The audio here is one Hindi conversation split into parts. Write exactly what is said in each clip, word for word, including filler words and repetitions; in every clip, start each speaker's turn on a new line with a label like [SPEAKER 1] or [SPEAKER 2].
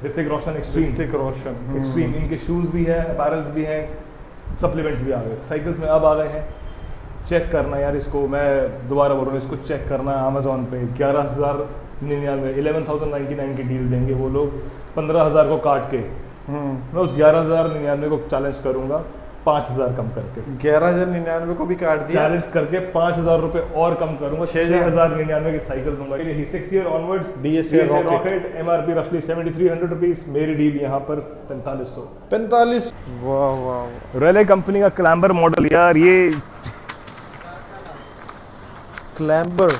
[SPEAKER 1] ऋतिक रोशन एक्सट्रीम,
[SPEAKER 2] ऋतिक रोशन
[SPEAKER 1] एक्सट्रीम, इनके शूज़ भी है, अपैरल्स भी हैं, सप्लीमेंट्स भी आ गए। साइकिल्स में अब आ गए हैं, चेक करना यार इसको, मैं दोबारा बोल रहा हूँ, इसको चेक करना है अमेजोन पे ग्यारह हज़ार निन्यानवे इलेवन थाउजेंड नाइन्टी नाइन की डील देंगे वो लोग पंद्रह हज़ार को काट के। मैं उस ग्यारह हज़ार निन्यानवे को चैलेंज करूंगा पाँच हज़ार कम करके,
[SPEAKER 2] ग्यारह हज़ार निन्यानवे को भी काट दिया,
[SPEAKER 1] चैलेंज करके पाँच हज़ार रुपये और कम करूंगा, छः हज़ार निन्यानवे की साइकिल दूंगा। Six year onwards
[SPEAKER 2] DSA
[SPEAKER 1] rocket, MRP रफली सेवेंटी थ्री हंड्रेड रुपीज, मेरी डील यहाँ पर पैंतालीस सौ
[SPEAKER 2] पैंतालीस। वाह वाह,
[SPEAKER 1] रेले कंपनी का क्लैम्बर मॉडल यार, ये
[SPEAKER 2] क्लैम्बर।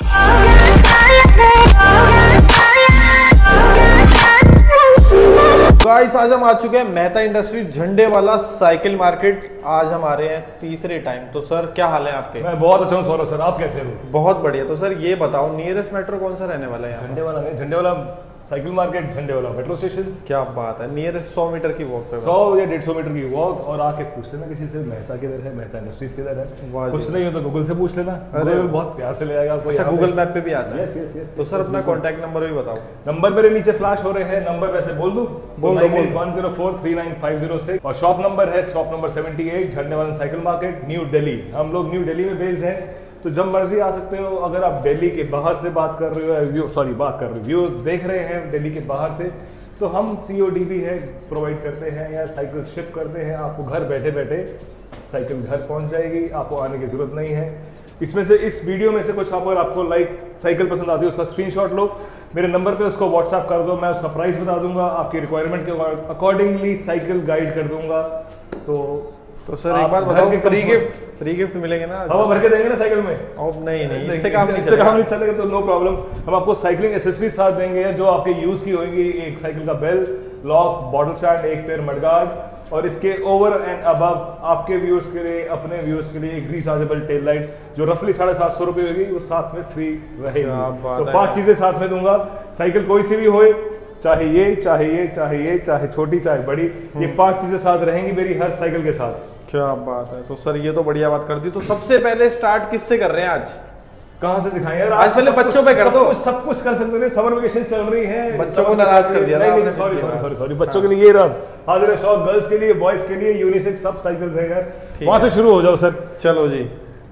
[SPEAKER 2] गाइस आज हम आ चुके हैं मेहता इंडस्ट्रीज झंडे वाला साइकिल मार्केट। आज हम आ रहे हैं तीसरे टाइम। तो सर क्या हाल है आपके?
[SPEAKER 1] मैं बहुत अच्छा हूँ सौरभ सर, आप कैसे हो?
[SPEAKER 2] बहुत बढ़िया। तो सर ये बताओ नियरेस्ट मेट्रो कौन सा रहने वाला है?
[SPEAKER 1] झंडे वाला नहीं, झंडे वाला साइकिल मार्केट, झंडे वाला मेट्रो स्टेशन।
[SPEAKER 2] क्या बात है, नियरेस्ट सौ मीटर की वॉक पे,
[SPEAKER 1] सौ या डेढ़ सौ मीटर की वॉक। और आके पूछ लेना किसी से मेहता किधर है, मेहता इंडस्ट्रीज किधर है, कुछ नहीं हो तो गूगल से पूछ लेना, अरे बहुत प्यार से ले आएगा आपको।
[SPEAKER 2] अच्छा गूगल मैप पे भी आता है?
[SPEAKER 1] Yes yes yes.
[SPEAKER 2] तो सर अपना कॉन्टैक्ट नंबर भी बताओ।
[SPEAKER 1] नंबर मेरे नीचे फ्लैश हो रहे हैं, नंबर वैसे बोल दूं,
[SPEAKER 2] बोल दो बोल।
[SPEAKER 1] One zero four three nine five zero six. और शॉप नंबर है शॉप नंबर सेवेंटी एट, झंडे वाला साइकिल मार्केट, न्यू दिल्ली। हम लोग न्यू दिल्ली में बेस्ड हैं, तो जब मर्जी आ सकते हो। अगर आप दिल्ली के बाहर से बात कर रहे हो, सॉरी बात कर रहे हो, व्यूज देख रहे हैं दिल्ली के बाहर से, तो हम सीओडी भी है प्रोवाइड करते हैं या साइकिल शिप करते हैं। आपको घर बैठे बैठे साइकिल घर पहुंच जाएगी, आपको आने की जरूरत नहीं है। इसमें से इस वीडियो में से कुछ अगर आपको लाइक साइकिल पसंद आती है उसका स्क्रीनशॉट लो, मेरे नंबर पे उसको व्हाट्सएप कर दो, मैं उसका प्राइस बता दूंगा, आपकी रिक्वायरमेंट के अकॉर्डिंगली साइकिल गाइड कर दूंगा। तो
[SPEAKER 2] तो सर एक बात बताओ, फ्री गिफ्ट फ्री गिफ्ट मिलेंगे ना?
[SPEAKER 1] हवा भर के देंगे ना साइकिल में?
[SPEAKER 2] अब नहीं नहीं इससे काम नहीं
[SPEAKER 1] इससे काम नहीं चलेगा तो नो प्रॉब्लम। हम आपको साइकिलिंग एक्सेसरीज साथ देंगे जो आपके यूज की होगी। एक साइकिल का बेल, लॉक, बॉटल स्टैंड, एक पेयर मडगार्ड, और इसके ओवर एंड अबव आपके व्यूअर्स के लिए, अपने व्यूअर्स के लिए एक रिचार्जेबल टेल लाइट जो रफली साढ़े सात सौ रुपये होगी, वो साथ में फ्री रहेगी। तो पांच चीजें साथ में दूंगा। साइकिल कोई सी भी हो, चाहे ये चाहे ये चाहे ये चाहे छोटी चाहे बड़ी, ये पांच चीजें साथ रहेंगी मेरी हर साइकिल के साथ।
[SPEAKER 2] क्या बात है। तो सर ये तो बढ़िया बात कर दी। तो सबसे पहले स्टार्ट किससे कर रहे हैं आज?
[SPEAKER 1] कहाँ से दिखाएं यार?
[SPEAKER 2] आज पहले बच्चों पे कर दो।
[SPEAKER 1] सब कुछ कर सकते हैं, समर वेकेशन चल रही है।
[SPEAKER 2] बच्चों को नाराज कर दिया।
[SPEAKER 1] नहीं नहीं सॉरी सॉरी सॉरी सॉरी बच्चों के लिए ये राज हाजिर है शॉप, गर्ल्स के लिए, बॉयज के लिए, यूनिसेक्स सब साइकिल्स है यार। वहां से शुरू हो जाओ सर।
[SPEAKER 2] चलो जी।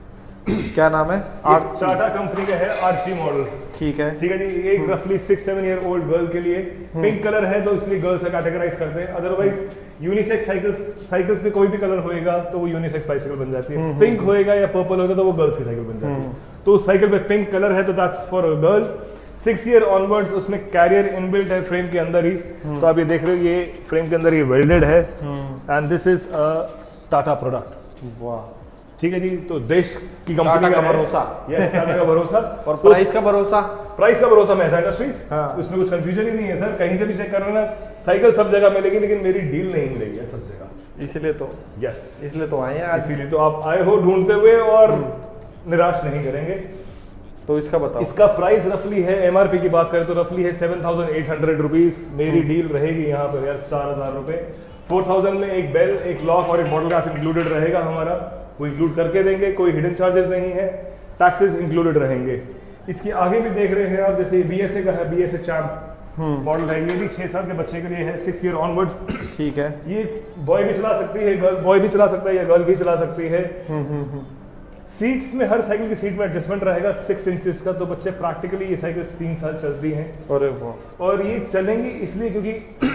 [SPEAKER 2] क्या नाम है?
[SPEAKER 1] टाटा कंपनी का है आर्ची मॉडल।
[SPEAKER 2] ठीक है
[SPEAKER 1] ठीक है जी। एक रफली six seven year old girl के लिए, पिंक कलर है तो इसलिए गर्ल्स से कैटेगराइज करते हैं। अदरवाइज यूनिसेक्स साइकिल्स साइकिल्स में कोई भी कलर होएगा तो वो यूनिसेक्स बाइसिकल बन जाती है। पिंक होएगा या पर्पल होगा तो वो गर्ल्स की साइकिल बन जाती है। तो उस साइकिल पे पिंक कलर है तो that's for a girl. Six year onwards उसमें कैरियर इनबिल्ट है फ्रेम के अंदर ही। तो आप ये देख रहे हो, ये फ्रेम के अंदर ये वेल्डेड है and this is a Tata product.
[SPEAKER 2] वाह
[SPEAKER 1] ठीक है जी। तो देश की कंपनी का
[SPEAKER 2] भरोसा,
[SPEAKER 1] यस टाटा का भरोसा।
[SPEAKER 2] और प्राइस का भरोसा,
[SPEAKER 1] प्राइस का भरोसा मेहता इंडस्ट्रीज।
[SPEAKER 2] हाँ।
[SPEAKER 1] उसमें कुछ कंफ्यूजन ही नहीं है सर, कहीं से भी चेक कर लेना, साइकिल सब जगह मिलेगी लेकिन मेरी डील नहीं मिलेगी सब जगह।
[SPEAKER 2] इसलिए तो
[SPEAKER 1] यस
[SPEAKER 2] इसलिए तो आए हैं आज।
[SPEAKER 1] इसीलिए तो आप आए हो ढूंढते हुए और निराश नहीं करेंगे।
[SPEAKER 2] तो इसका बताओ।
[SPEAKER 1] इसका प्राइस रफली है, एमआरपी की बात करें तो रफली है seven thousand eight hundred rupees. मेरी डील रहेगी यहाँ पर यार चार हजार रुपए। फोर थाउजेंड में एक बेल, एक लॉक और एक बॉटल ग्लास इंक्लूडेड रहेगा हमारा, वो इंक्लूड करके देंगे। कोई हिडन चार्जेस नहीं है, टैक्सेस इंक्लूडेड रहेंगे। इसके आगे भी देख रहे हैं आप, जैसे बीएसए का है, बीएसए चैंप मॉडल है, ये भी छह साल के बच्चे के लिए है, सिक्स ईयर ऑनवर्ड्स।
[SPEAKER 2] ठीक है।
[SPEAKER 1] ये बॉय भी चला सकती है, गर्ल बॉय भी चला सकता है या गर्ल भी चला सकती है। सीट्स में हर साइकिल की सीट में एडजस्टमेंट रहेगा सिक्स इंचेस का, तो बच्चे प्रैक्टिकली ये साइकिल तीन साल चलती हैं।
[SPEAKER 2] अरे वाह।
[SPEAKER 1] और ये चलेंगी इसलिए क्योंकि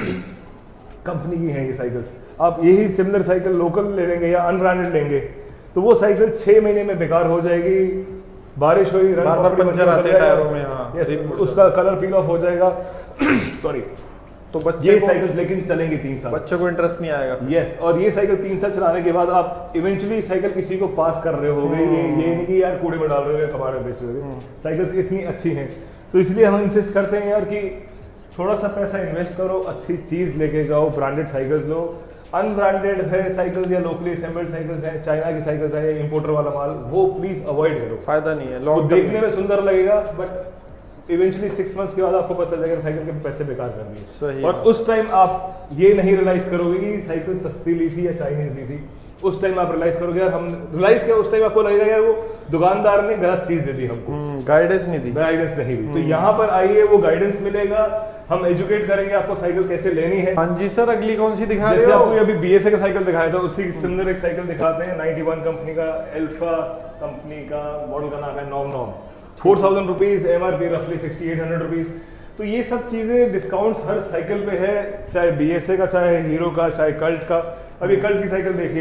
[SPEAKER 1] कंपनी की है ये साइकिल्स। आप यही सिमिलर साइकिल लोकल ले लेंगे या अनब्रांडेड लेंगे तो वो साइकिल छह महीने में बेकार हो जाएगी, बारिश हुई,
[SPEAKER 2] बार बार पंचर आते हैं टायरों में। हाँ,
[SPEAKER 1] यस, उसका कलर पील ऑफ हो जाएगा। सॉरी।
[SPEAKER 2] तो बच्चे
[SPEAKER 1] ये साइकिल्स लेकिन चलेंगे तीन साल,
[SPEAKER 2] बच्चों को इंटरेस्ट नहीं आएगा।
[SPEAKER 1] यस। और ये साइकिल तीन साल चलाने के बाद आप इवेंचुअली साइकिल किसी को पास कर रहे होगे, ये ये नहीं कि यार कूड़े में डाल रहे हो या कबाड़ में बेच रहे हो। साइकिल्स इतनी अच्छी हैं तो इसलिए हम इंसिस्ट करते हैं यार कि थोड़ा सा पैसा इन्वेस्ट करो, अच्छी चीज लेके जाओ, ब्रांडेड साइकिल्स लो। अनब्रांडेड है साइकिल्स या लोकली असेंबल्ड साइकिल्स हैं, चाइना की साइकिल्स है या इंपोर्टर वाला माल, वो प्लीज अवॉइड करो,
[SPEAKER 2] फायदा नहीं है।
[SPEAKER 1] वो देखने में सुंदर लगेगा बट इवेंचुअली सिक्स मंथ्स के बाद आपको पता चल जाएगा साइकिल के पैसे बेकार कर दिए।
[SPEAKER 2] सही।
[SPEAKER 1] और उस टाइम आप ये नहीं रियलाइज करोगे कि साइकिल सस्ती ली थी या चाइनीज ली थी। उस टाइम आप रियलाइज करोगे यार हम रियलाइज किया, उस टाइम आपको लगेगा यार वो दुकानदार ने गलत चीज दे दी हमको,
[SPEAKER 2] गाइडेंस नहीं दी,
[SPEAKER 1] गाइडेंस नहीं दी। तो यहाँ पर आइए, वो गाइडेंस मिलेगा, हम एजुकेट करेंगे आपको साइकिल कैसे लेनी है।
[SPEAKER 2] हाँ जी सर, अगली कौन सी दिखा रहे
[SPEAKER 1] जैसे
[SPEAKER 2] हो?
[SPEAKER 1] आपको अभी बीएसए का साइकिल दिखाया था, उसी सिमिलर एक साइकिल दिखाते हैं। इक्यानवे कंपनी का, अल्फा कंपनी का, मॉडल का नाम है Nom Nom. Four thousand rupees M R P, रफली सिक्सटी एट हंड्रेड रुपीज। तो ये सब चीजें डिस्काउंट हर साइकिल पे है, चाहे बीएसए का, चाहे हीरो का, चाहे कल्ट का। अभी कल्ट की साइकिल देखिए,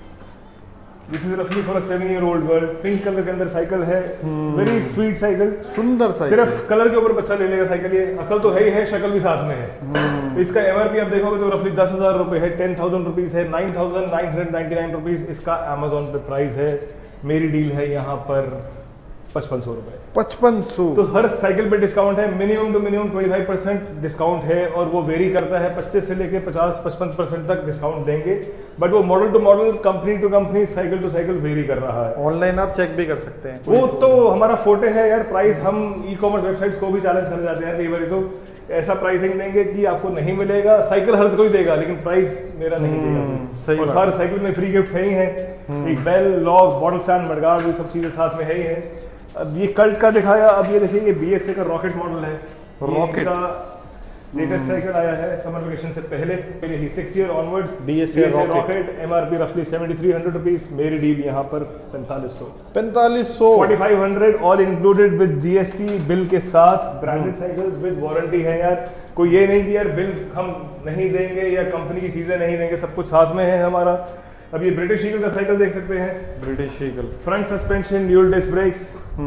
[SPEAKER 1] दिस इज रफली for a seven year old girl. Pink colour के अंदर साइकिल है, वेरी स्वीट साइकिल,
[SPEAKER 2] सुंदर साइकिल।
[SPEAKER 1] सिर्फ कलर के ऊपर बच्चा ले लेगा साइकिल। ये अकल तो है ही है, शक्ल भी साथ में है। तो इसका एमआरपी आप देखोगे तो रफली दस हजार रुपए है, टेन थाउजेंड रुपीज है, nine thousand nine hundred ninety nine rupees इसका अमेजोन पे प्राइस है। मेरी डील है यहाँ पर पचपन सौ रुपए।
[SPEAKER 2] पचपन सौ।
[SPEAKER 1] तो हर साइकिल पे डिस्काउंट है, मिनिमम टू मिनिमम पच्चीस परसेंट डिस्काउंट है, और वो वेरी करता है, पच्चीस से लेके पचास पचपन परसेंट तक डिस्काउंट देंगे। बट वो model to model, company to company, cycle to cycle vary कर रहा है।
[SPEAKER 2] ऑनलाइन आप चेक भी कर सकते हैं,
[SPEAKER 1] वो तो हमारा फोटे है यार। प्राइस हम ई कॉमर्स वेबसाइट्स को भी चैलेंज कर जाते हैं कई बार, तो ऐसा प्राइसिंग देंगे कि आपको नहीं मिलेगा। साइकिल हर कोई देगा, लेकिन प्राइस मेरा नहीं देगा।
[SPEAKER 2] सही
[SPEAKER 1] और सारे साइकिल में फ्री गिफ्ट है ही है, एक bell, lock, bottle stand, mudguard, ये सब चीजें साथ में है ही है। अब ये कल्ट का दिखाया, अब ये देखिए, ये बीएसए का रॉकेट मॉडल है।
[SPEAKER 2] रॉकेट
[SPEAKER 1] का लेटेस्ट साइकिल आया है समर वेकेशन से पहले, फिर यही six year onwards.
[SPEAKER 2] BSA
[SPEAKER 1] rocket, MRP रफली सेवेंटी थ्री हंड्रेड रुपीज, मेरी डील यहाँ पर पैंतालीस सौ
[SPEAKER 2] पैंतालीस सौ
[SPEAKER 1] forty five hundred all included with GST bill के साथ। ब्रांडेड साइकिल्स विद वारंटी है यार। कोई ये नहीं कि यार बिल हम नहीं देंगे या कंपनी की चीजें नहीं देंगे, सब कुछ साथ में है हमारा। अब ये ब्रिटिश ईगल का साइकिल देख सकते हैं,
[SPEAKER 2] British Eagle,
[SPEAKER 1] front suspension, dual disc brakes,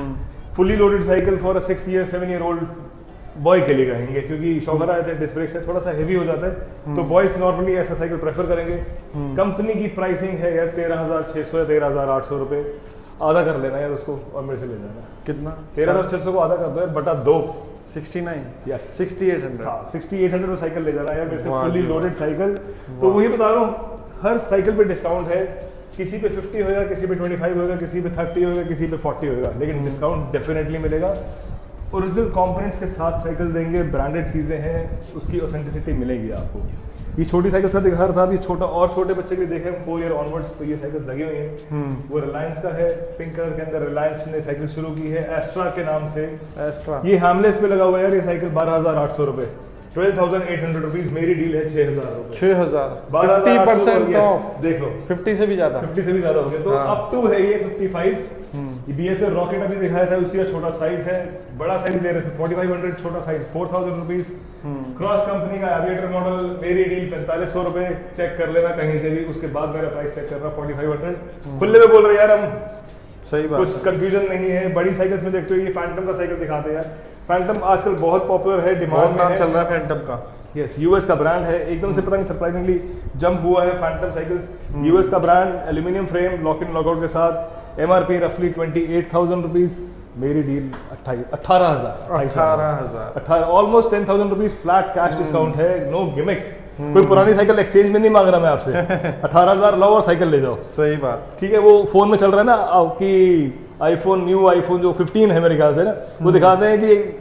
[SPEAKER 1] fully loaded cycle for a six year seven year old boy के लिए कहेंगे, क्योंकि शॉकर आए थे डिस्क ब्रेक से थोड़ा सा हेवी हो जाता है, तो बॉयज नॉर्मली ऐसा साइकिल प्रेफर करेंगे। कंपनी की प्राइसिंग है यार तेरह हजार छह सौ या तेरह हजार आठ सौ रुपए। आधा कर लेना यार उसको और मेरे से ले जाना।
[SPEAKER 2] कितना?
[SPEAKER 1] तेरह हजार छह सौ को आधा कर दो यार, बटा दो,
[SPEAKER 2] sixty nine,
[SPEAKER 1] yes
[SPEAKER 2] sixty eight hundred,
[SPEAKER 1] sixty eight hundred में साइकिल ले जाना यार मेरे से,
[SPEAKER 2] वाह
[SPEAKER 1] फुली
[SPEAKER 2] जी,
[SPEAKER 1] लोडेड साइकिल। तो वही बता रहा हूँ, हर साइकिल पे डिस्काउंट है। किसी पे फिफ्टी होगा, किसी पे ट्वेंटी फाइव होगा, किसी पे थर्टी होगा, किसी पे फोर्टी होगा, लेकिन डिस्काउंट डेफिनेटली मिलेगा। ओरिजिनल कंपोनेंट्स के साथ साइकिल देंगे, ब्रांडेड चीज़ें हैं, उसकी ऑथेंटिसिटी मिलेगी आपको। ये छोटी साइकिल सर दिखा रहा था, अभी छोटा और छोटे बच्चे के देखे फोर ईयर ऑनवर्ड्स, तो ये साइकिल लगी हुई हैं। वो रिलायंस का है, पिंक कलर के अंदर रिलायंस ने साइकिल शुरू की है एस्ट्रा के नाम से।
[SPEAKER 2] एस्ट्रा,
[SPEAKER 1] ये हैमलेस पे लगा हुआ है यार, ये साइकिल बारह हजार आठ सौ रुपए, twelve thousand eight hundred rupees. मेरी डील है छह हजार रुपए,
[SPEAKER 2] छह हजार,
[SPEAKER 1] बारह
[SPEAKER 2] फिफ्टी परसेंट ऑफ।
[SPEAKER 1] देख लो,
[SPEAKER 2] फिफ्टी से भी ज्यादा,
[SPEAKER 1] फिफ्टी से भी ज्यादा हो गया। तो
[SPEAKER 2] हाँ।
[SPEAKER 1] अप टू है ये फिफ्टी फाइव। ये बीएसए रॉकेट अभी दिखाया था, उसी का छोटा साइज है, बड़ा साइज ले रहे थे फोर्टी फाइव हंड्रेड, छोटा size four thousand rupees. Cross company का एविएटर मॉडल, मेरी डील पैंतालीस सौ रुपए। चेक कर लेना कहीं से भी, उसके बाद मेरा प्राइस चेक कर रहा फोर्टी फाइव हंड्रेड। खुले में बोल रहे यार हम,
[SPEAKER 2] सही बात,
[SPEAKER 1] कुछ कंफ्यूजन नहीं है। बड़ी साइकिल्स में देखते हो, ये फैंटम का साइकिल दिखाते हैं यार। फैंटम आजकल बहुत पॉपुलर है, डिमांड में
[SPEAKER 2] चल रहा है फैंटम का।
[SPEAKER 1] यस, यूएस का ब्रांड है, एकदम से पता नहीं सरप्राइजिंगली जंप हुआ है फैंटम साइकिल्स। यूएस का brand, aluminium frame, lock in lockout के साथ, एमआरपी रफली ट्वेंटी एट थाउजेंड रुपीज, मेरी डील अट्ठाईस अठारह हजार
[SPEAKER 2] अठारह हजार
[SPEAKER 1] अठारह almost ten thousand rupees flat cash discount है, नो गिमिक्स। कोई पुरानी साइकिल एक्सचेंज में नहीं मांग रहा मैं आपसे। अठारह हजार लाओ और साइकिल ले जाओ।
[SPEAKER 2] सही बात,
[SPEAKER 1] ठीक है। वो फोन में चल रहा है ना आपकी आईफोन, न्यू आईफोन जो फिफ्टीन है मेरे ख्याल से ना, वो दिखाते हैं कि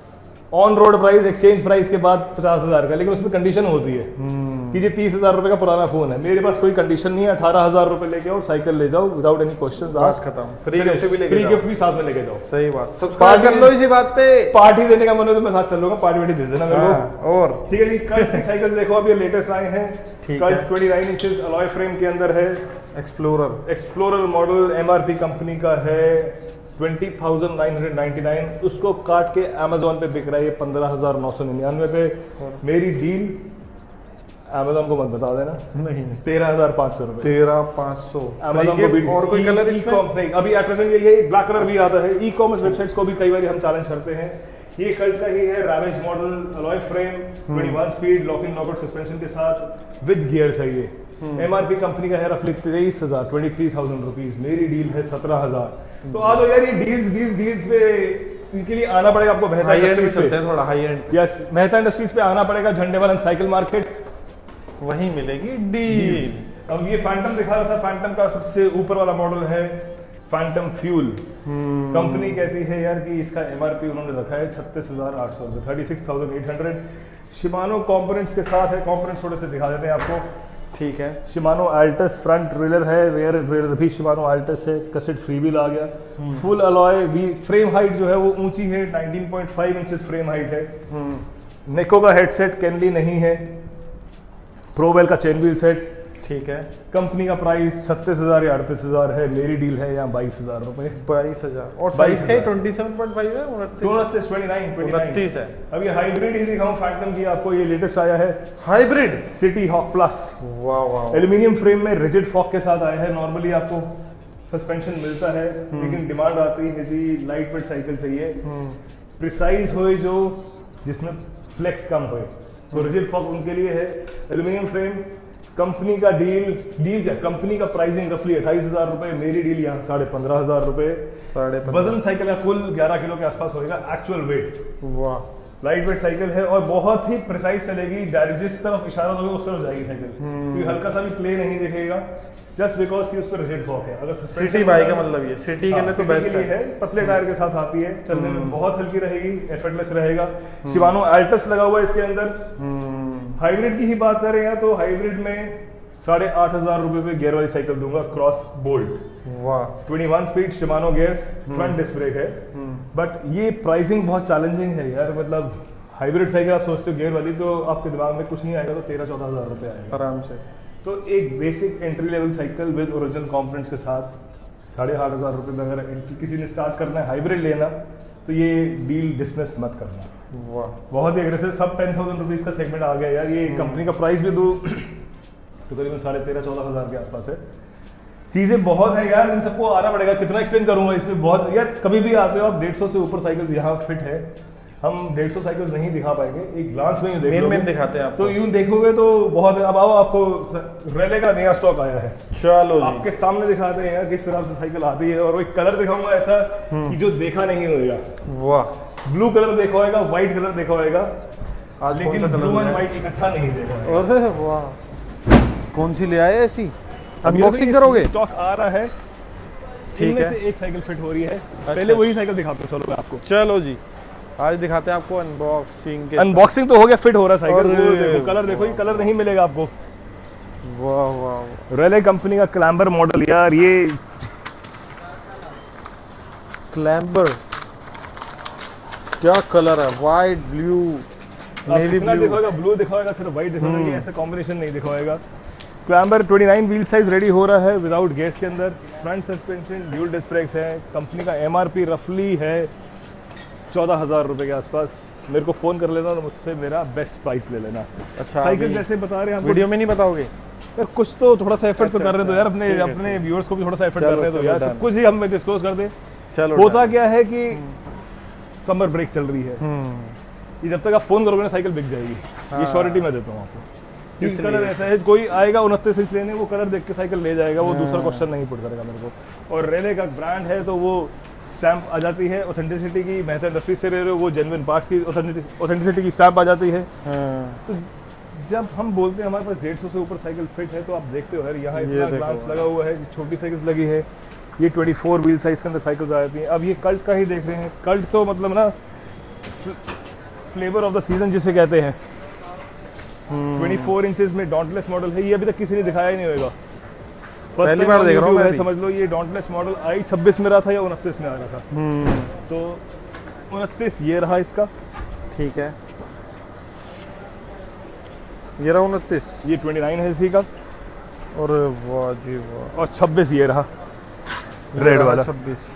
[SPEAKER 1] on road price, exchange price के बाद पचास हजार का, लेकिन उसमें कंडीशन होती है कि ये तीस हजार रुपए का पुराना फोन है। मेरे पास कोई कंडीशन नहीं है, अठारह हजार रुपए लेके आओ, साइकिल ले जाओ विदाउट एनी क्वेश्चन,
[SPEAKER 2] बात खत्म। फ्री गिफ्ट भी लेके
[SPEAKER 1] फ्री
[SPEAKER 2] जाओ,
[SPEAKER 1] गिफ्ट भी साथ में लेके जाओ।
[SPEAKER 2] सही बात। सब्सक्राइब कर लो इसी बात पे।
[SPEAKER 1] पार्टी देने का मन हो तो मैं साथ चल लूंगा, पार्टी वार्टी दे देना मेरे को।
[SPEAKER 2] और
[SPEAKER 1] ठीक है जी। कल्ट की साइकिल देखो, अब ये लेटेस्ट आए हैं।
[SPEAKER 2] ठीक
[SPEAKER 1] कल्ट
[SPEAKER 2] है।
[SPEAKER 1] Twenty nine inches alloy frame के अंदर है,
[SPEAKER 2] Explorer,
[SPEAKER 1] Explorer model, MRP company का है twenty thousand nine hundred ninety nine. उसको काट के अमेजोन पे बिक रहा है पंद्रह हजार नौ सौ निन्यानवे पे। मेरी डील अमेजोन को मत बता देना,
[SPEAKER 2] नहीं
[SPEAKER 1] तेरह हजार पाँच सौ रुपए,
[SPEAKER 2] तेरह पाँच सौ।
[SPEAKER 1] अमेजोन को भी।
[SPEAKER 2] और कोई कलर
[SPEAKER 1] इसमें नहीं, अभी एट प्रेजेंट यही है, ब्लैक कलर भी आता है। ई कॉमर्स वेबसाइट्स को भी कई बार हम चैलेंज करते हैं। ये कल्ट का ही है, Ravage model, alloy frame, twenty one speed, lock in lockout suspension के साथ, विद गियर्स है ये। एमआरपी कंपनी का है रफली तेईस हजार, ट्वेंटी थ्री थाउजेंड रुपीज। मेरी डील है सत्रह हजार। तो आ जाओ यार, ये डील्स डील्स डील्स पे इनके लिए आना पड़ेगा आपको। मेहता इंडस्ट्रीज पे,
[SPEAKER 2] थोड़ा high end,
[SPEAKER 1] yes, Mehta industries पे आना पड़ेगा, झंडेवालन साइकिल मार्केट,
[SPEAKER 2] वहीं मिलेगी डील।
[SPEAKER 1] अब ये फैंटम दिखा रहा था, फैंटम का सबसे ऊपर वाला मॉडल है फैंटम फ्यूल। कंपनी कहती है यार कि इसका एमआरपी उन्होंने रखा है छत्तीस हजार आठ सौ रुपए, thirty six thousand eight hundred. Shimano components के साथ है, कंपोनेंट्स थोड़े से दिखा देते हैं आपको।
[SPEAKER 2] ठीक है।
[SPEAKER 1] शिमानो अल्टस फ्रंट रेलर है, रेयर रेलर भी शिमानो अल्टस है, कैसेट फ्री व्हील आ गया, full alloy V. Frame height जो है वो ऊंची है, nineteen point five inches frame height है। नेको का हेडसेट कैनली नहीं है, प्रोवेल का चेन व्हील सेट,
[SPEAKER 2] ठीक है।
[SPEAKER 1] कंपनी का प्राइस छत्तीस हजार या अड़तीस हजार है, मेरी डील है यहाँ बाईस हजार रुपए।
[SPEAKER 2] बाईस हजार और साइज का ट्वेंटी सेवन पॉइंट फाइव है,
[SPEAKER 1] उनतीस
[SPEAKER 2] उनतीस है।
[SPEAKER 1] अब ये हाइब्रिड ही दिखाऊं फैंटम की आपको, ये लेटेस्ट आया है
[SPEAKER 2] हाइब्रिड
[SPEAKER 1] सिटी हॉक प्लस।
[SPEAKER 2] वाह वाह,
[SPEAKER 1] एल्यूमिनियम फ्रेम में रिजिड फॉक के साथ आया है। नॉर्मली आपको सस्पेंशन मिलता है, लेकिन डिमांड आती है जी लाइट वेट साइकिल चाहिए, प्रिसाइज हो जो जिसमें फ्लेक्स कम हो, तो रिजिड फॉक उनके लिए है। एल्यूमिनियम फ्रेम, कंपनी का डील डील क्या कंपनी का प्राइसिंग रफली अट्ठाईस हजार रुपए, मेरी डील यहाँ साढ़े पंद्रह हजार रुपए।
[SPEAKER 2] साढ़े
[SPEAKER 1] वजन साइकिल का कुल ग्यारह किलो के आसपास होगा एक्चुअल वेट।
[SPEAKER 2] वाह,
[SPEAKER 1] लाइट वेट साइकिल है और बहुत ही प्रिसाइज चलेगी, जिस तरफ इशारा होगा उस तरफ जाएगी साइकिल, क्योंकि हल्का सा भी प्ले नहीं दिखेगा, जस्ट बिकॉज की उस पर रिजिड फॉक है। अगर
[SPEAKER 2] सिटी बाइक का मतलब ये सिटी के लिए तो बेस्ट है,
[SPEAKER 1] है, पतले टायर के साथ आती है, चलने में बहुत हल्की रहेगी, एफर्टलेस रहेगा। शिमानो अल्टस लगा हुआ है इसके अंदर। हाइब्रिड की ही बात करें यहाँ तो हाइब्रिड में साढ़े आठ हजार रुपए पे गियर वाली साइकिल दूंगा, क्रॉस बोल्ट।
[SPEAKER 2] वाह,
[SPEAKER 1] इक्कीस speed Shimano gears, front disc brake है। बट ये प्राइसिंग बहुत चैलेंजिंग है यार, मतलब हाइब्रिड साइकिल आप सोचते हो गियर वाली तो आपके दिमाग में कुछ नहीं आएगा, तो तेरह चौदह हजार रुपए आएगा
[SPEAKER 2] आराम से।
[SPEAKER 1] तो एक basic entry level cycle with original components के साथ साढ़े आठ हजार रुपए में अगर किसी ने स्टार्ट करना है हाइब्रिड लेना, तो ये डील डिसमिस मत करना।
[SPEAKER 2] वाह,
[SPEAKER 1] बहुत ही एग्रेसिव, सब टेन थाउजेंड रुपीज का सेगमेंट आ गया यार। ये कंपनी का प्राइस भी दो तो करीबन साढ़े तेरह चौदह हजार के आसपास है। चीजें बहुत है यार, इन सबको आना पड़ेगा, कितना एक्सप्लेन करूंगा इसमें बहुत यार। कभी भी आते हो आप डेढ़ सौ से ऊपर साइकिल्स यहाँ फिट है, हम डेढ़ सौ साइकिल्स नहीं दिखा पाएंगे, एक ग्लांस में देख
[SPEAKER 2] मेन मेन दिखाते हैं आप,
[SPEAKER 1] तो यूं देखोगे तो बहुत है। अब आओ, आपको रेले का नया स्टॉक आया है,
[SPEAKER 2] चलो
[SPEAKER 1] आपके सामने दिखाते हैं यार किस तरह से साइकिल आती है, और एक कलर दिखाऊंगा ऐसा कि जो देखा नहीं होगा।
[SPEAKER 2] वाह,
[SPEAKER 1] ब्लू कलर देखा होगा, व्हाइट कलर देखा होगा,
[SPEAKER 2] आज
[SPEAKER 1] लेकिन ब्लू एंड व्हाइट इकट्ठा नहीं देखा होगा।
[SPEAKER 2] अरे वाह, कौन सी ले आए ऐसी? अनबॉक्सिंग करोगे?
[SPEAKER 1] स्टॉक आ रहा है,
[SPEAKER 2] ठीक है,
[SPEAKER 1] से एक साइकिल फिट हो रही है। अच्छा, पहले वही साइकिल दिखाते हैं, चलो आपको।
[SPEAKER 2] चलो जी, आज दिखाते हैं आपको अनबॉक्सिंग के।
[SPEAKER 1] अनबॉक्सिंग तो हो गया, फिट हो रहा है साइकिल। देखो कलर, देखो ये कलर नहीं मिलेगा आपको।
[SPEAKER 2] वाह वाह,
[SPEAKER 1] रेले कंपनी का क्लैम्बर मॉडल यार, ये
[SPEAKER 2] क्लैम्बर क्या कलर है, व्हाइट ब्लू नेवी ब्लू
[SPEAKER 1] दिखाएगा, ब्लू दिखाएगा, सिर्फ व्हाइट दिखाएगा, ये ऐसा कॉम्बिनेशन नहीं दिखाएगा। क्लैम्बर उनतीस व्हील साइज रेडी हो रहा है विदाउट गेयर्स के अंदर, front suspension, dual disc brakes है। कंपनी का एमआरपी रफली है चौदह हजार रुपए के आसपास। मेरे को फोन कर लेना और मुझसे मेरा बेस्ट प्राइस ले लेना।
[SPEAKER 2] अच्छा,
[SPEAKER 1] साइकिल जैसे बता रहे हैं आपको,
[SPEAKER 2] वीडियो में नहीं बताओगे
[SPEAKER 1] यार, कुछ तो थोड़ा सा एफर्ट
[SPEAKER 2] अच्छा,
[SPEAKER 1] तो कर रहे हो यार, अपने
[SPEAKER 2] ठीक है,
[SPEAKER 1] अपने व्यूअर्स को भी थोड़ा सा एफर्ट
[SPEAKER 2] चलो,
[SPEAKER 1] कर रहे हो
[SPEAKER 2] चलो,
[SPEAKER 1] यार, सब कुछ ही हम डिस्क्लोज कर दे।
[SPEAKER 2] चलो,
[SPEAKER 1] होता क्या है कि समर ब्रेक चल रही है, ये जब तक आप फोन करोगे ना साइकिल बिक जाएगी, ये श्योरिटी मैं देता हूँ आपको। इस कलर ऐसा है, कोई आएगा उनतीस इंच लेने, वो कलर देख के साइकिल ले जाएगा, वो दूसरा क्वेश्चन नहीं पुट करेगा मेरे को। और रेले का ब्रांड है तो वो स्टैंप आ जाती है ऑथेंटिसिटी की, मेहता इंडस्ट्रीज से ले रहे हो, वो जेन्युइन पार्ट्स की ऑथेंटिसिटी की स्टैंप आ जाती है। तो जब हम बोलते हैं हमारे पास डेढ़ सौ से ऊपर साइकिल फिट है, तो आप देखते हो यार यहाँ इतना ग्लास लगा हुआ है, छोटी साइकिल्स लगी है, ये चौबीस व्हील साइज के अंदर साइकिल्स आ जाती हैं। अब ये कल्ट का ही देख रहे हैं, कल्ट तो मतलब ना फ्लेवर ऑफ द सीजन जिसे कहते हैं। चौबीस इंचेस में डॉन्टलेस मॉडल है, ये अभी तक किसी ने दिखाया ही नहीं होगा,
[SPEAKER 2] पहली बार देख रहा हूँ मैं।
[SPEAKER 1] समझ लो ये डॉन्टलेस मॉडल आई छब्बीस में रहा था या उनतीस में आ रहा था, तो उनतीस ये रहा इसका,
[SPEAKER 2] ठीक है, ये रहा उनतीस,
[SPEAKER 1] ये उनतीस है इसी का,
[SPEAKER 2] और वाह जी वाह,
[SPEAKER 1] और छब्बीस ये रहा रेड वाला
[SPEAKER 2] छब्बीस।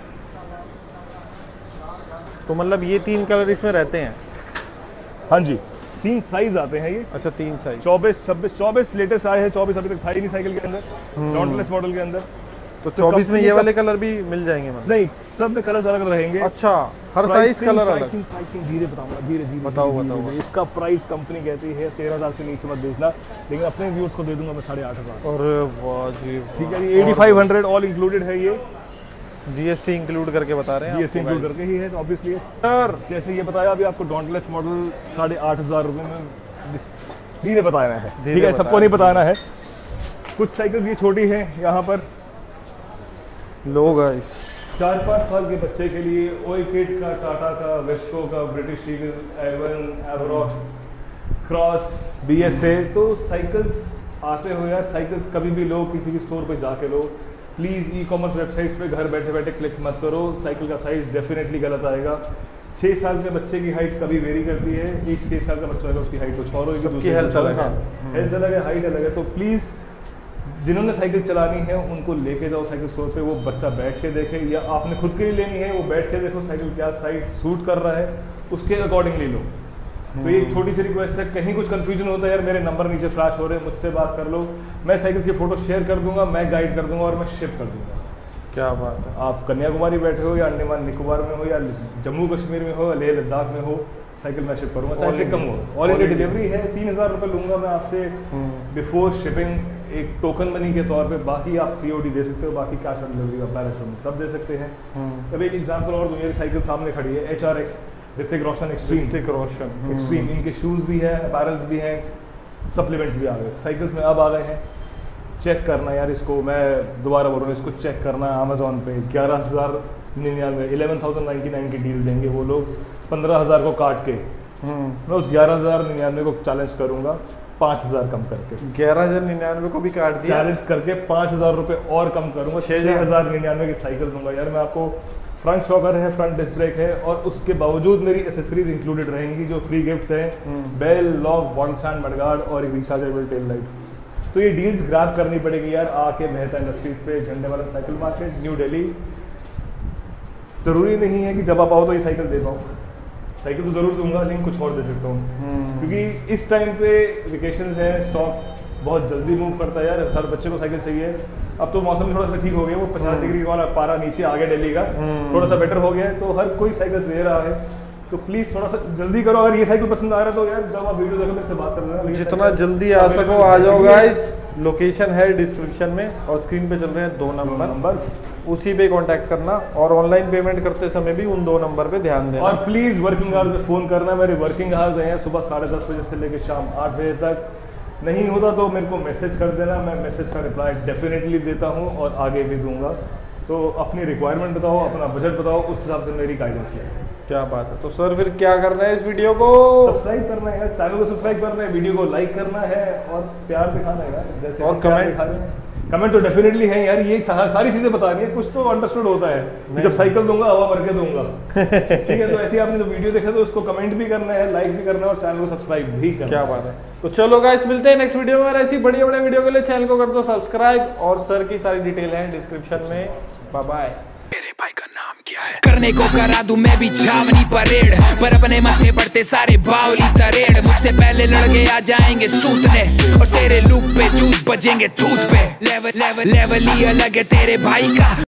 [SPEAKER 2] तो मतलब ये तीन कलर इसमें रहते हैं?
[SPEAKER 1] हाँ जी, तीन साइज आते हैं ये।
[SPEAKER 2] अच्छा, तीन साइज,
[SPEAKER 1] चौबीस छब्बीस चौबीस लेटेस्ट आए हैं, चौबीस अभी तक था ही नहीं साइकिल के अंदर, डॉन्टलेस मॉडल के अंदर।
[SPEAKER 2] तो चौबीस में ये वाले कलर भी मिल जाएंगे मतलब?
[SPEAKER 1] नहीं, सब में कलर्स अलग रहेंगे।
[SPEAKER 2] अच्छा, हर साइज कलर अलग?
[SPEAKER 1] प्राइसिंग धीरे बताऊंगा, धीरे धीरे
[SPEAKER 2] बताओ बताओ।
[SPEAKER 1] इसका प्राइस कंपनी कहती है तेरह हजार से नीचे मत बेचना, लेकिन अपने व्यूअर्स को दे दूंगा मैं साढ़े आठ हजार।
[SPEAKER 2] और वाह जी,
[SPEAKER 1] ठीक है, ये eighty five hundred all included है, ये
[SPEAKER 2] जीएसटी इंक्लूड करके बता रहे हैं,
[SPEAKER 1] जीएसटी इंक्लूड करके ही है ऑब्वियसली। सर जैसे ये बताया अभी आपको डॉन्टलेस मॉडल साढ़े आठ हजार रुपये में धीरे बताना है, ठीक है, सबको नहीं बताना है। कुछ साइकिल्स ये छोटी है यहाँ पर,
[SPEAKER 2] लो गाइस,
[SPEAKER 1] चार पाँच साल के बच्चे के लिए ओइकिट का, टाटा का, वेस्को का, ब्रिटिश ईगल, एवन, एवरॉक्स, क्रॉस, बीएसए, तो साइकिल्स आते हो यार, साइकिल्स कभी भी लो, किसी भी स्टोर पे जाके लो प्लीज़। ई कॉमर्स वेबसाइट्स पे घर बैठे बैठे क्लिक मत करो, साइकिल का साइज डेफिनेटली गलत आएगा। छः साल के बच्चे की हाइट कभी वेरी करती है, एक छः साल का बच्चा होगा उसकी हाइट कुछ और होगी,
[SPEAKER 2] सबकी हेल्थ अलग है,
[SPEAKER 1] हेल्थ अलग है, हाइट अलग है। तो प्लीज़ जिन्होंने साइकिल चलानी है उनको लेके जाओ साइकिल स्टोर पे, वो बच्चा बैठ के देखे, या आपने खुद के लिए लेनी है वो बैठ के देखो साइकिल क्या साइज सूट कर रहा है, उसके अकॉर्डिंगली लो। तो ये एक छोटी सी रिक्वेस्ट है, कहीं कुछ कंफ्यूजन होता है यार मेरे नंबर नीचे फ्लैश हो रहे हैं, मुझसे बात कर लो, मैं साइकिल की फ़ोटो शेयर कर दूंगा, मैं गाइड कर दूंगा और मैं शिप कर दूंगा।
[SPEAKER 2] क्या बात है।
[SPEAKER 1] आप कन्याकुमारी बैठे हो या अंडमान निकोबार में हो या जम्मू कश्मीर में हो, लेह लद्दाख में हो, साइकिल मैं शिप करूँगा, चाहे से कम हो। ऑल इंडिया डिलीवरी है, तीन हज़ार रुपये लूँगा मैं आपसे बिफोर शिपिंग, एक टोकन मनी के तौर पे। बाकी आप सीओडी दे सकते हो, बाकी कैश ऑन डिलीवरी का बैलेंस तब दे सकते हैं। अब एक एग्जांपल और दूँ, मेरी साइकिल सामने खड़ी है H R X Hrithik Roshan extreme,
[SPEAKER 2] Hrithik Roshan
[SPEAKER 1] extreme, इनके शूज़ भी हैं, अपैरल्स भी हैं, सप्लीमेंट्स भी आ गए साइकिल्स में, अब आ गए हैं। चेक करना यार इसको, मैं दोबारा बोल रहा हूँ, इसको चेक करना है अमेजोन पे, ग्यारह हज़ार निन्यानवे इलेवन थाउजेंड नाइन्टी नाइन की डील देंगे वो लोग, पंद्रह हज़ार को काट के मैं उस ग्यारह हज़ार निन्यानवे को चैलेंज करूँगा पाँच हज़ार कम करके,
[SPEAKER 2] ग्यारह हज़ार निन्यानवे को भी काट दिया,
[SPEAKER 1] चैलेंज करके पाँच हज़ार रुपये और कम करूँगा, छः हज़ार निन्यानवे की साइकिल दूंगा यार मैं आपको। फ्रंट शॉकर है, फ्रंट डिस्क ब्रेक है, और उसके बावजूद मेरी एसेसरीज इंक्लूडेड रहेंगी जो फ्री गिफ्ट्स हैं, bell, lock, bottle stand, mudguard और एक रिचार्जेबल टेल लाइट। तो ये डील्स ग्रैब करनी पड़ेगी यार, आके मेहता इंडस्ट्रीज पे, झंडे वाला साइकिल मार्केट, न्यू दिल्ली। ज़रूरी नहीं है कि जब आप आओ तो ये साइकिल दे पाओ, साइकिल तो ज़रूर दूंगा लेकिन कुछ और दे सकता हूँ, क्योंकि इस टाइम पे वेकेशंस है, स्टॉक बहुत जल्दी मूव करता है यार, हर बच्चे को साइकिल चाहिए। अब तो मौसम थोड़ा सा ठीक हो गया, वो पचास डिग्री वाला पारा नीचे आ गया दिल्ली का, थोड़ा सा बेटर हो गया है, तो हर कोई साइकिल ले रहा है। तो प्लीज़ थोड़ा सा जल्दी करो, अगर ये साइकिल पसंद आ रहा है तो यार जब आप वीडियो देखो मेरे से बात कर लेना,
[SPEAKER 2] जितना जल्दी आ सको आ जाओ गाइस। लोकेशन है डिस्क्रिप्शन में और स्क्रीन पे चल रहे हैं दो नंबर नंबर उसी पे कांटेक्ट करना, और ऑनलाइन पेमेंट करते समय भी उन दो नंबर पे ध्यान देना।
[SPEAKER 1] और प्लीज़ वर्किंग आवर्स पे फ़ोन करना, मेरे वर्किंग आवर्स हैं सुबह साढ़े दस बजे से लेकर शाम आठ बजे तक। नहीं होता तो मेरे को मैसेज कर देना, मैं मैसेज का रिप्लाई डेफिनेटली देता हूँ और आगे भी दूंगा। तो अपनी रिक्वायरमेंट बताओ, अपना बजट बताओ, उस हिसाब से मेरी गाइडेंस है।
[SPEAKER 2] क्या बात है। तो सर फिर क्या करना है, इस वीडियो को
[SPEAKER 1] सब्सक्राइब करना है, चैनल को सब्सक्राइब करना है, वीडियो को लाइक करना है और प्यार दिखाना है यार, जैसे
[SPEAKER 2] और कमेंट
[SPEAKER 1] कमेंट तो डेफिनेटली है यार, ये सारी चीजें बतानी है, कुछ तो अंडरस्टूड होता है। जब साइकिल दूंगा हवा भर के दूंगा, ठीक है। तो ऐसे आपने जो वीडियो देखा तो उसको कमेंट भी करना है, लाइक भी करना है और चैनल को सब्सक्राइब भी करना है।
[SPEAKER 2] क्या बात है। तो चलो गाइस मिलते हैं नेक्स्ट वीडियो में, और ऐसी बढ़िया बढ़िया वीडियो के लिए चैनल को कर दो सब्सक्राइब, और सर की सारी डिटेल है डिस्क्रिप्शन में। Bye bye.
[SPEAKER 3] मेरे भाई का नाम क्या है? करने को करा दूं मैं भी छावनी परेड, पर अपने माथे पड़ते सारे बावली तरेड़। मुझसे पहले लड़के आ जाएंगे सूतने, और तेरे लूप पे जूस बजेंगे दूध पे। लेवल लेवल लेवल ही अलग है तेरे भाई का।